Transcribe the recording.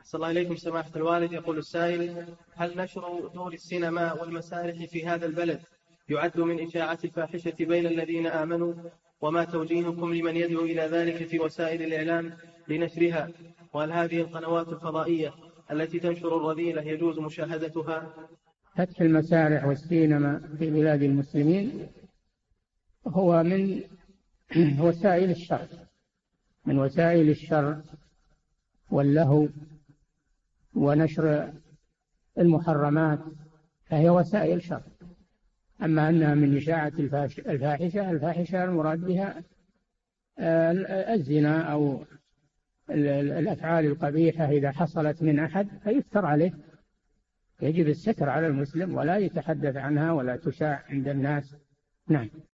أحسن الله إليكم سماحة الوالد. يقول السائل: هل نشر دور السينما والمسارح في هذا البلد يعد من إشاعة الفاحشة بين الذين آمنوا؟ وما توجيهكم لمن يدعو إلى ذلك في وسائل الإعلام لنشرها؟ وهل هذه القنوات الفضائية التي تنشر الرذيلة يجوز مشاهدتها؟ فتح المسارح والسينما في بلاد المسلمين هو من وسائل الشر، من وسائل الشر واللهو ونشر المحرمات، فهي وسائل شر. أما أنها من إشاعة الفاحشة المراد بها الزنا أو الأفعال القبيحة إذا حصلت من أحد فيفتر عليه. يجب الستر على المسلم ولا يتحدث عنها ولا تشاع عند الناس. نعم.